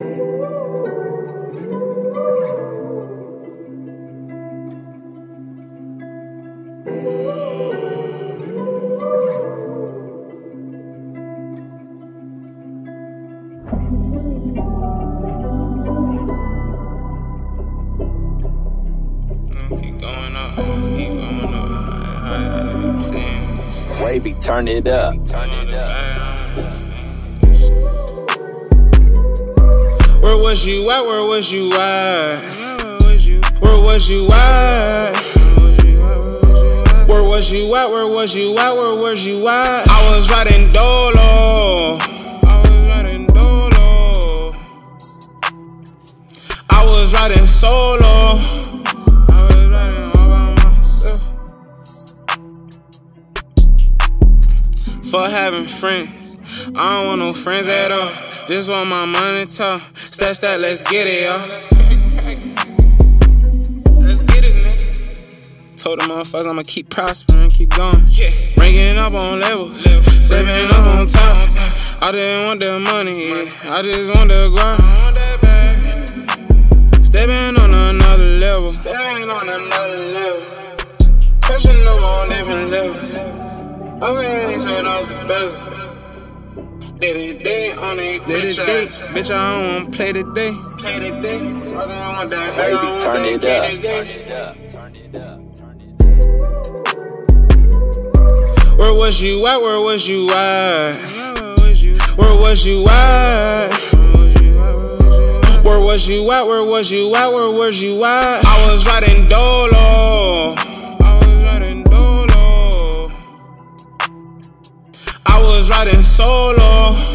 Wavy, turn it up. Where was you at? Where was you at? Where was you at? Where was you at? Where was you at? Where was you at? I was riding dolo. I was riding solo. I was riding all by myself. For having friends, I don't want no friends at all. Just want my money talk. Stat, let's get it, y'all. Let's get it, nigga. Told the motherfuckers I'ma keep prospering, keep going. Bringing up on levels, stepping up on top. I didn't want the money, I just want the grind. Stepping on another level. Pushing up on different levels. Okay, so that's the best. Day on it, bitch. Bitch, I don't wanna play today. I don't want that. Baby, turn it up. Where was you at? Where was you at? Where was you at? Where was you at? Where was you at? Where was you at? I was riding dolo. I was riding solo.